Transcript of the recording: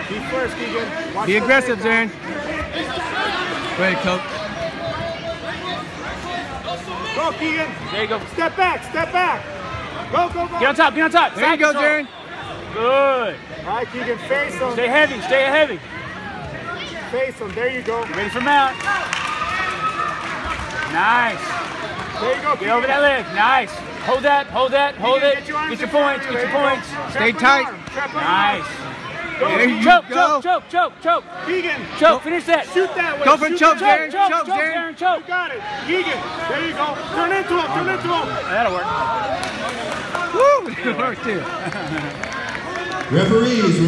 Be first, Keegan. Watch Be aggressive, Zeren. Go ahead, coach. Go, Keegan. There you go. Step back, step back. Go, go, go. Get on top, get on top. There you go, Zeren. Good. All right, Keegan, face him. Stay heavy, stay heavy. Face him, there you go. Get ready for mount. Nice. There you go, Get over that leg, nice. Hold that, hold it. Get your points, get your points. Stay tight. Nice. There you Choke, go. choke. Keegan. Choke, finish that. Shoot that way. Go for choke, Choke, Zeren. choke, Choke, choke, Zeren. Zeren, choke. You got it. Keegan, there you go. Turn into him, turn into him. That'll work. Woo! It worked too. Referees.